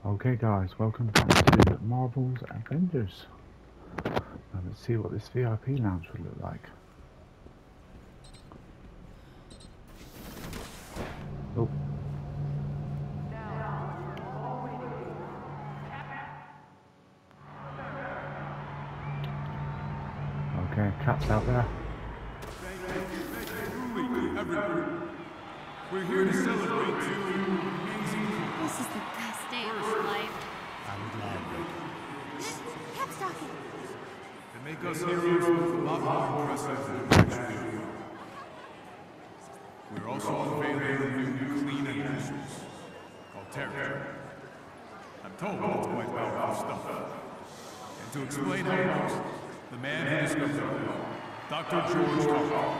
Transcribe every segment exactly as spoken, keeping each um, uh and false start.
Okay guys, welcome back to Marvel's Avengers. Now let's see what this V I P lounge would look like. Oh. Okay, Cap's out there. We're here to celebrate two amazing people. This is the best day of my life. I'm glad we Cap's talking. They make us heroes look a lot more impressive than we actually are. We're also unveiling a new clean industries called Territory. I'm told it's quite powerful stuff. And to explain how it works, the man who discovered it, Doctor George Howard.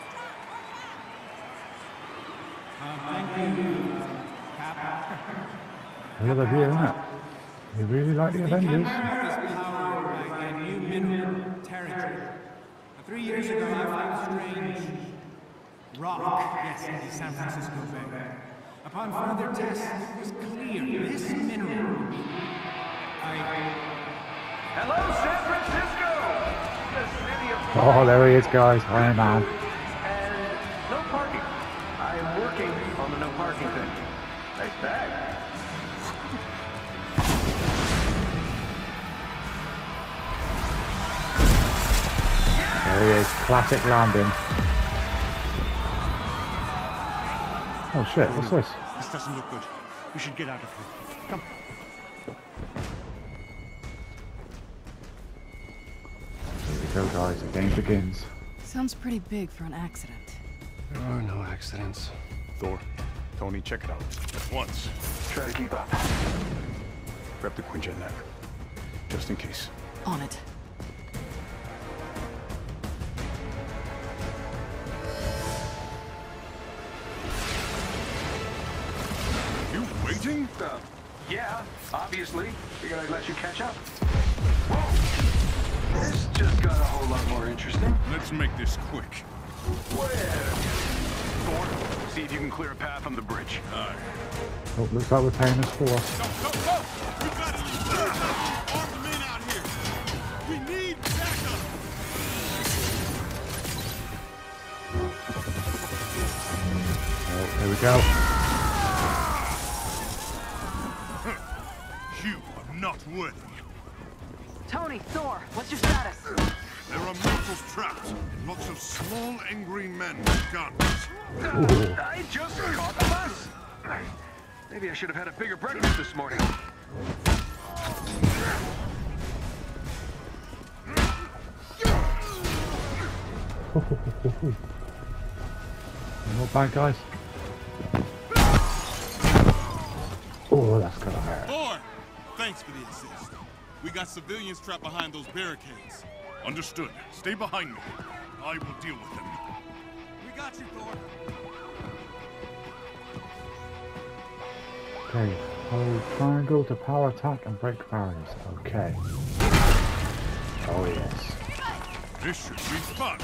Uh, thank you, Cap. Another view, isn't it? You really like the Avengers? This power by a new mineral, territory. Three years ago, I found a strange rock, yes, in the San Francisco Bay. Upon further tests, it was clear this mineral. I. Hello, San Francisco! The city of Oh, there he is, guys. Hi, man. and no parking. I'm working on the no parking thing. Nice bag. There he is. Classic landing. Oh shit, what's this? This doesn't look good. We should get out of here. Come. Here we go, guys. The game begins. Sounds pretty big for an accident. There are no accidents. Thor, Tony, check it out. At once. Try to keep up. Grab the Quinjet neck. Just in case. On it. You waiting? Uh, yeah, obviously. Figured I'd let you catch up. Whoa! This just got a whole lot more interesting. Let's make this quick. Where? Thor, see if you can clear a path on the bridge. Aye. Oh, looks like we're paying us for. Go, go, go! We gotta use armed men out here. We need backup. Oh, here we go. You are not worthy. Tony, Thor, what's your status? There are mortals trapped, and lots of small, angry men with guns. Uh, I just caught the bus. Maybe I should have had a bigger breakfast this morning. Not bad, guys. Oh, that's gonna hurt. Thor, thanks for the assist. We got civilians trapped behind those barricades. Understood. Stay behind me. I will deal with them. We got you, Thor. Okay, hold triangle to power attack and break barriers. Okay. Oh yes. This should be fun.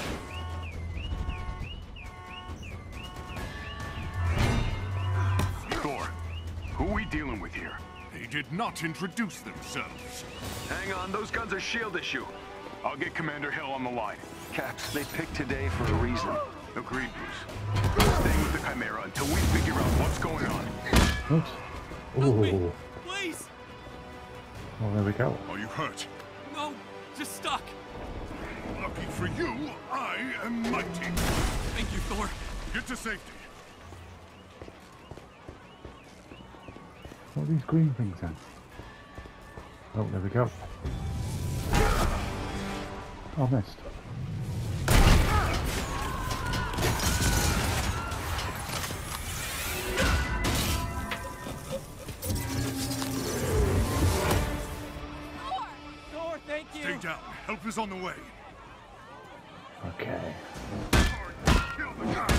Thor, who are we dealing with here? They did not introduce themselves. Hang on, those guns are shield issue. I'll get Commander Hill on the line. Caps, they picked today for a reason. Agreed, Bruce. Stay with the Chimera until we figure out what's going on. Oops. Help me, Oh, please. oh, there we go. Are you hurt? No, just stuck. Lucky for you, I am mighty. Thank you, Thor. Get to safety. What are these green things then? Oh, there we go. Oh, missed. Thor, thank you. Stay down. Help is on the way. Okay. Kill the guy.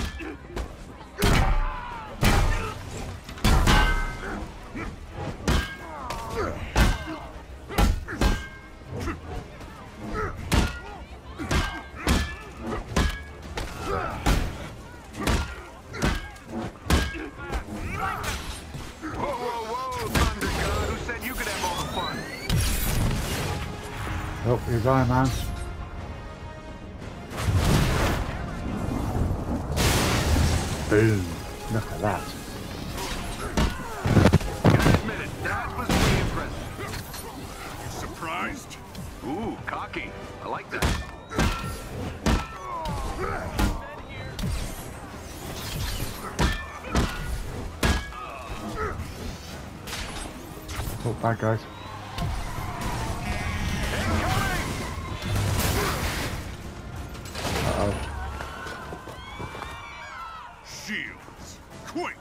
Whoa, whoa, whoa, Thunder God, who said Oh, here's Iron Man. Boom. Look at that. Gotta admit it, that was pretty impressive. You surprised? Ooh, cocky. I like that. Oh, bad guys. Uh-oh. Shields. Quick!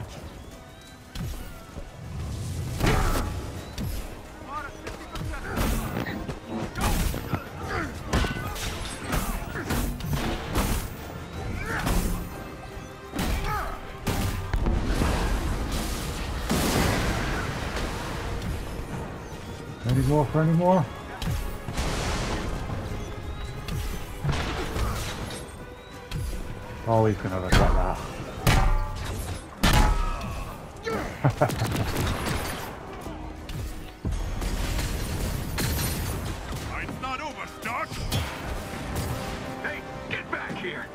Any more for any more? Oh, he's gonna regret that. Fight's not over, Stark! Hey, get back here!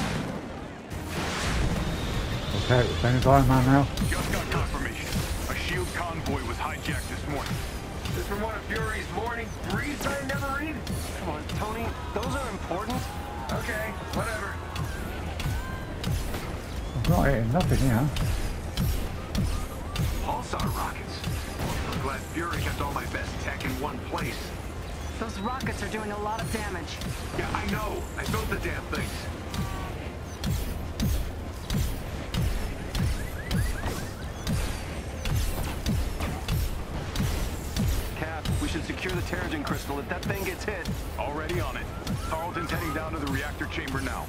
Okay, we're saying it's Iron Man now. Just got confirmation. A shield convoy was hijacked this morning. This from one of Fury's morning briefs I never read? Come on, Tony. Those are important. Okay, whatever. I'm not hitting nothing here. Pulsar rockets. I'm glad Fury kept all my best tech in one place. Those rockets are doing a lot of damage. Yeah, I know. I built the damn things. Cap, we should secure the Terrigen crystal if that thing gets hit. Already on it. Tarleton's heading down to the reactor chamber now.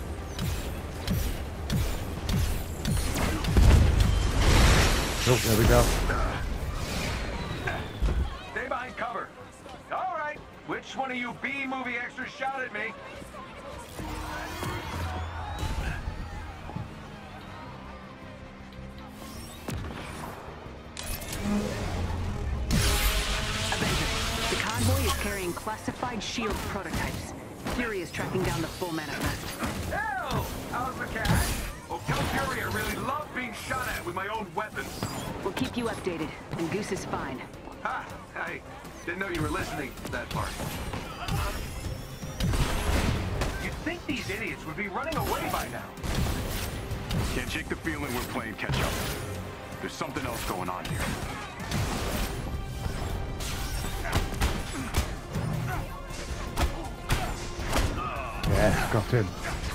Oh, there we go. Stay behind cover. All right. Which one of you B-movie extras shot at me? Avengers, the convoy is carrying classified shield prototypes. Fury is tracking down the full manifest. Hell! How's the cash? Oh, tell Fury I really love being shot at with my own weapons. We'll keep you updated, and Goose is fine. Ha! I didn't know you were listening to that part. You'd think these idiots would be running away by now. Can't shake the feeling we're playing catch up. There's something else going on here. Yeah, got him.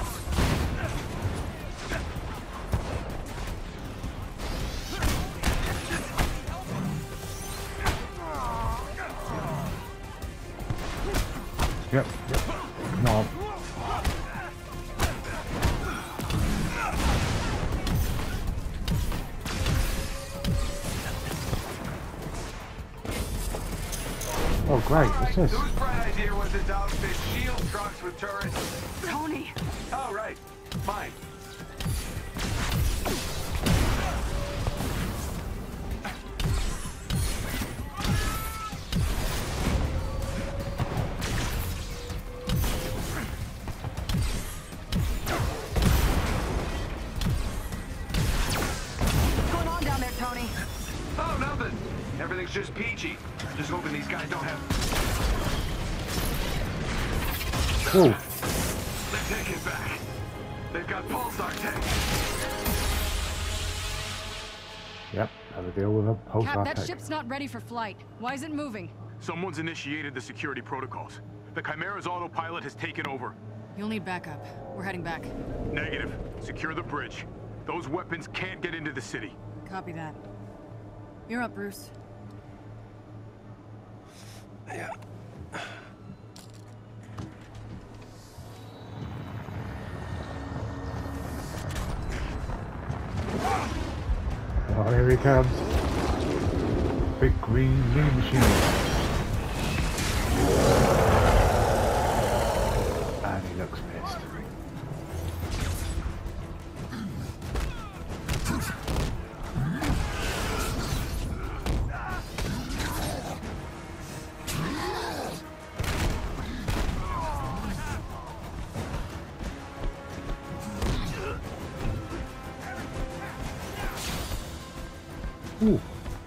Yep, yep. No. Oh great, what's this? Whose bright idea was it to outfit shield trucks with turrets? Tony! Oh, right. Mine. What's going on down there, Tony? Oh, nothing. Everything's just peachy. Just hoping these guys don't have... Oh, They're taking it back. They've got pulsar tech. yep, have a deal with a pulsar Cap, that tech. ship's not ready for flight. Why is it moving? Someone's initiated the security protocols. The Chimera's autopilot has taken over. You'll need backup. We're heading back. Negative. Secure the bridge. Those weapons can't get into the city. Copy that. You're up, Bruce. Yeah. Oh, here he comes. Big green mini machine. And he looks pissed. Ooh.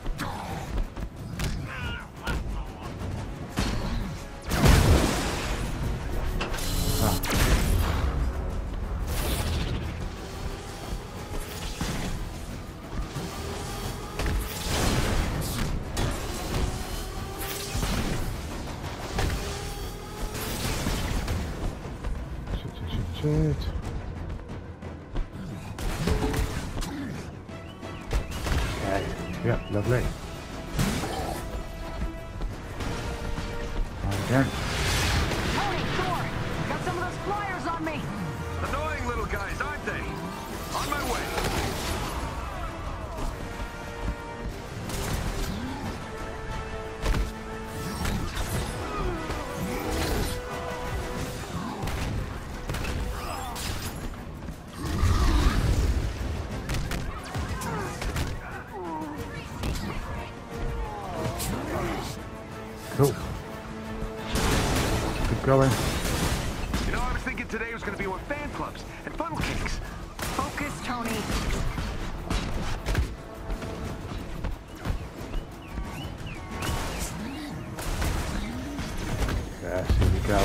Shit. Okay. Yep, lovely. Again. Tony, Thor! Got some of those flyers on me! Annoying little guys, aren't they? On my way. Cool. Keep going. You know, I was thinking today was going to be more fan clubs and funnel cakes. Focus, Tony. Yes, here we go.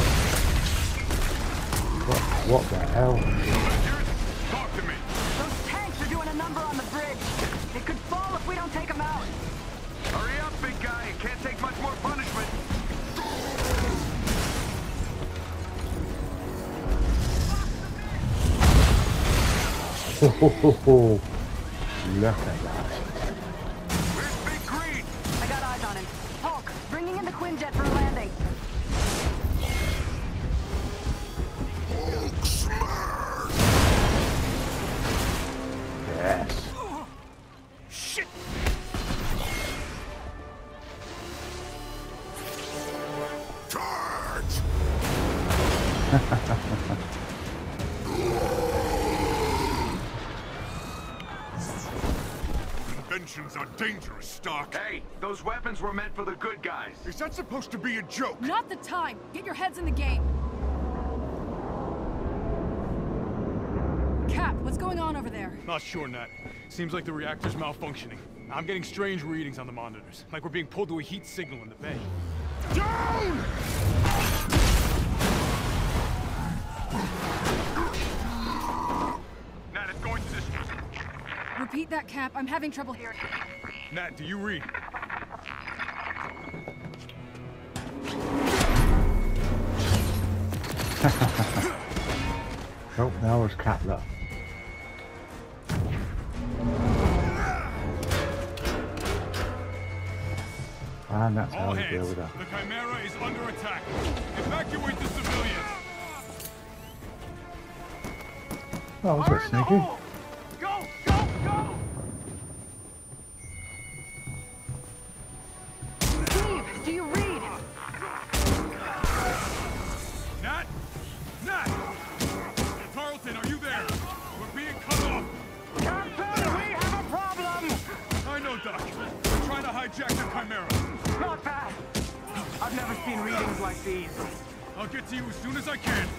What, what the hell? Talk to me. Those tanks are doing a number on the bridge. They could fall if we don't take them out. Hurry up, big guy. It can't take much more punishment. Ho ho ho ho. Look at that. Where's Big Green? I got eyes on him. Hulk, bringing in the Quinjet for a landing. Yes. Shit! Charge! Inventions are dangerous, Stark. Hey, those weapons were meant for the good guys. Is that supposed to be a joke? Not the time. Get your heads in the game. Cap, what's going on over there? Not sure, Nat. Seems like the reactor's malfunctioning. I'm getting strange readings on the monitors, like we're being pulled to a heat signal in the bay. Down! Nat, it's going to this. Repeat that, Cap. I'm having trouble hearing. Nat, do you read? Oh, now it's Cap left. And that's how All we deal hands. with that. The Chimera is under attack. Evacuate the civilians. Oh, was that sneaky? Go, go, go! Steve, do you read? Nat? Nat! Tarleton, are you there? We're being cut off. Captain, we have a problem! I know, Doc. We're trying to hijack the Chimera. Not bad. I've never seen readings like these. I'll get to you as soon as I can.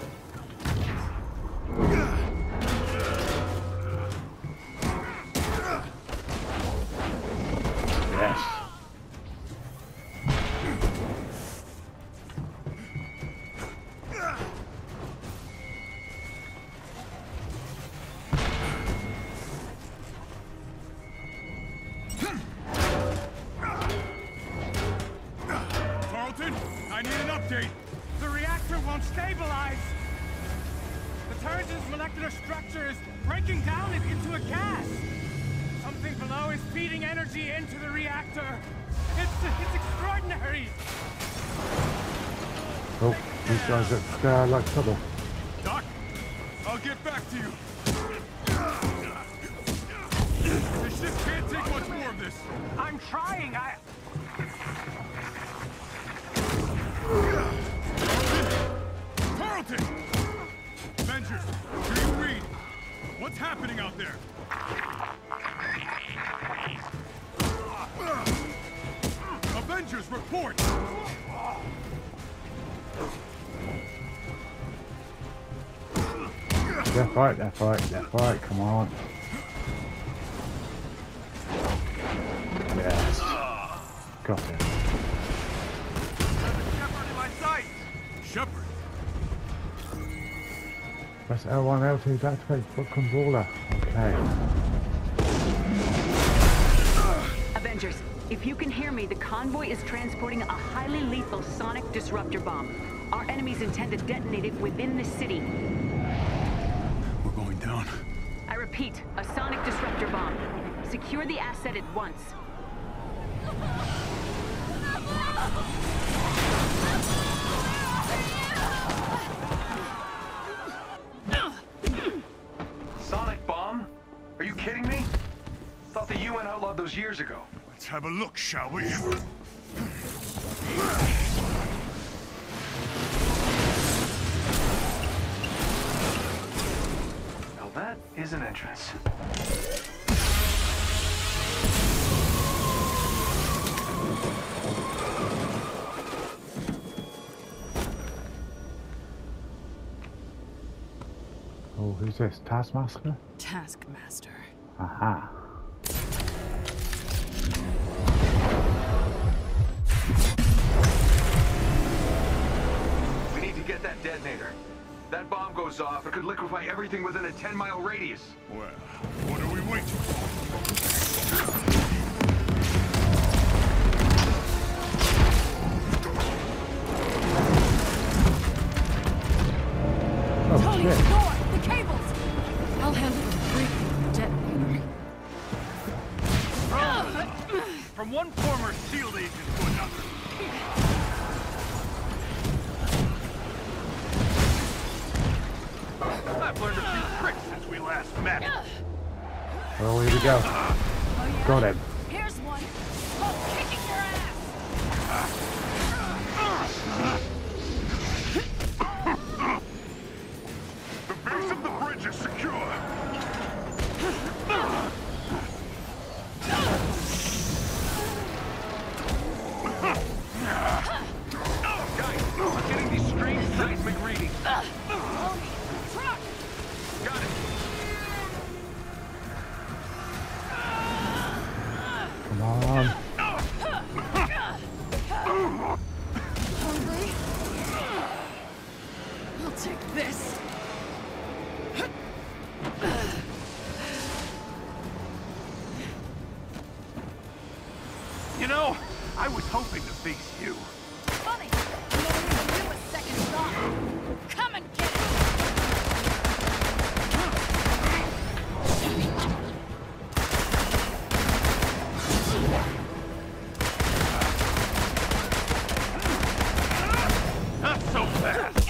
Yes. Tarleton, I need an update. The reactor won't stabilize. The turret's molecular structure is breaking down it into a gas. Something below is feeding energy into the reactor. It's, it's extraordinary. Oh, these guys look uh, like trouble. Doc, I'll get back to you. This ship can't take much more of this. I'm trying. I... Tarleton! Avengers, do you read? What's happening out there? Avengers, report! Left, right, left, right, left, right, come on. Got it. There's a shepherd in my sight! Shepherd? Press L one, L two to activate foot controller. Okay. Avengers, if you can hear me, the convoy is transporting a highly lethal sonic disruptor bomb. Our enemies intend to detonate it within the city. We're going down. I repeat, a sonic disruptor bomb. Secure the asset at once. Sonic bomb? Are you kidding me? Thought the U N outlawed those years ago. Let's have a look, shall we? Now that is an entrance. Oh, who's this? Taskmaster? Taskmaster. Aha. We need to get that detonator. That bomb goes off, it could liquefy everything within a ten mile radius. Well, what are we waiting for? Oh, Tony, shit. the door! The cables! I'll handle the freaking detonator. From one former SHIELD agent to another. I've learned a few tricks since we last met. Well, here we go. Oh, yeah? Got him. Here's one. Oh, kicking your ass! The base of the bridge is secure. Guys, I'm getting these strange seismic readings. Tony, truck! Got it. Come on. Hungry? I'll take this. You know, I was hoping to face you. Funny, you don't even do a second thought. Come and get it! Not so fast.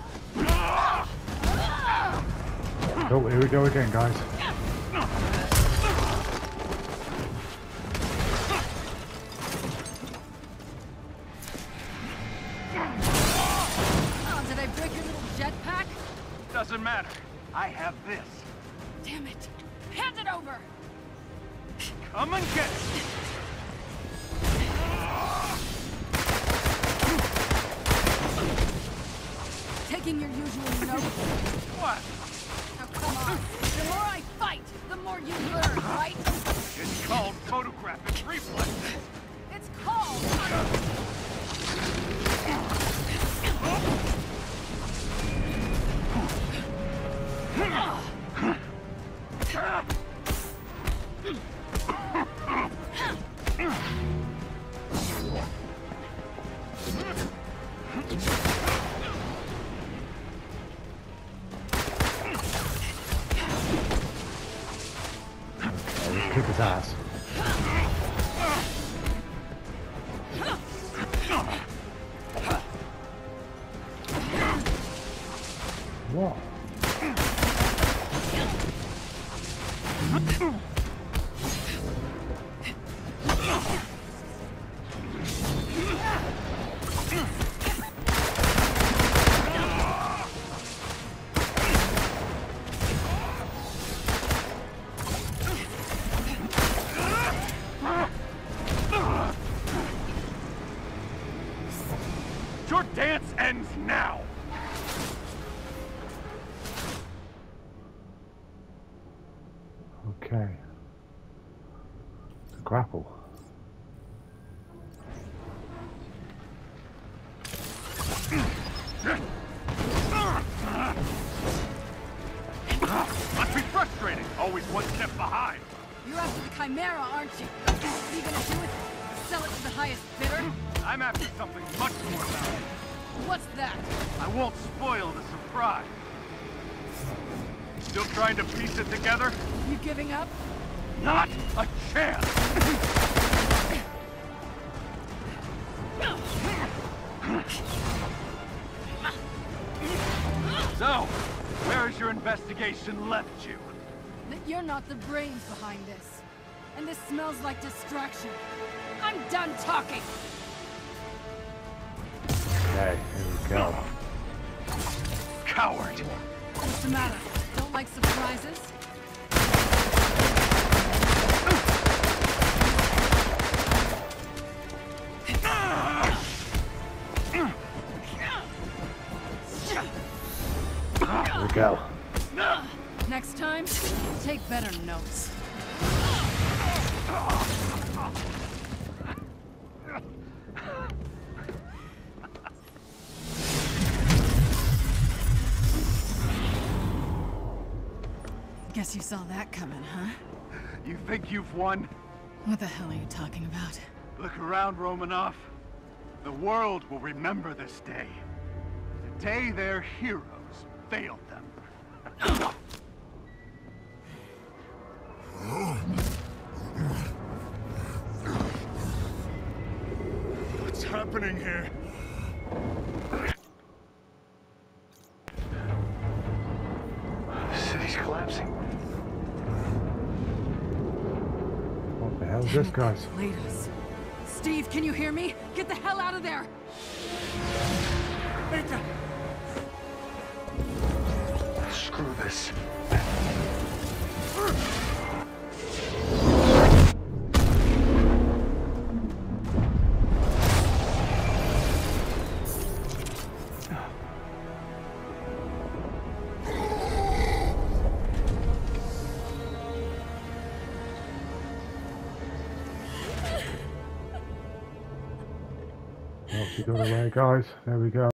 Oh, here we go again, guys. Oh, did I break your little jetpack? Doesn't matter. I have this. Damn it. Hand it over! Come and get it. Taking your usual note? What? Now come on. The more I fight, the more you learn, right? It's called photographic reflexes. It's called... Kick his ass. What? Your dance ends now. Okay. Grapple. aren't you? What are you gonna do with it? Sell it to the highest bidder? I'm after something much more valuable. What's that? I won't spoil the surprise. Still trying to piece it together? You giving up? Not a chance! So, where has your investigation left you? That you're not the brains behind this. And this smells like distraction. I'm done talking! Okay, here we go. Coward! What's the matter? Don't like surprises? Here we go. Next time, take better notes. Guess you saw that coming, huh? You think you've won? What the hell are you talking about? Look around, Romanoff. The world will remember this day. The day their heroes failed them. What's happening here? The city's collapsing. What the hell is this, guys? Lead us. Steve, can you hear me? Get the hell out of there! Screw this. Well, she got away, guys. There we go.